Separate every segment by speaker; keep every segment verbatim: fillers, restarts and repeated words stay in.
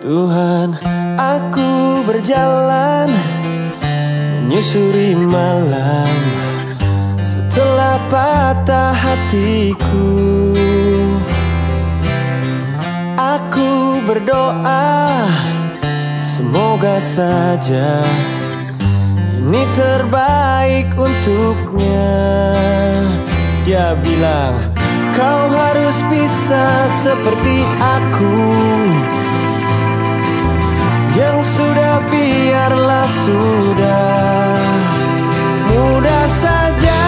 Speaker 1: Tuhan, aku berjalan menyusuri malam setelah patah hatiku. Aku berdoa, semoga saja ini terbaik untuknya. Dia bilang, kau harus bisa seperti aku. Yang sudah biarlah sudah, mudah saja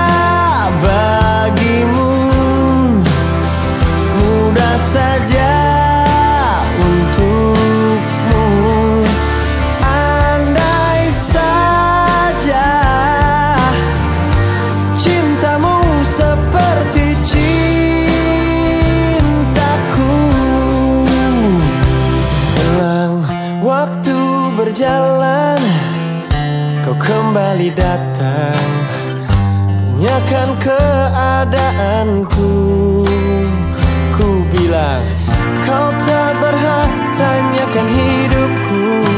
Speaker 1: bagimu, mudah saja untukmu. Andai saja cintamu seperti cintaku. Selang waktu berjalan, kau kembali datang, tanyakan keadaanku. Ku bilang, kau tak berhak tanyakan hidupku.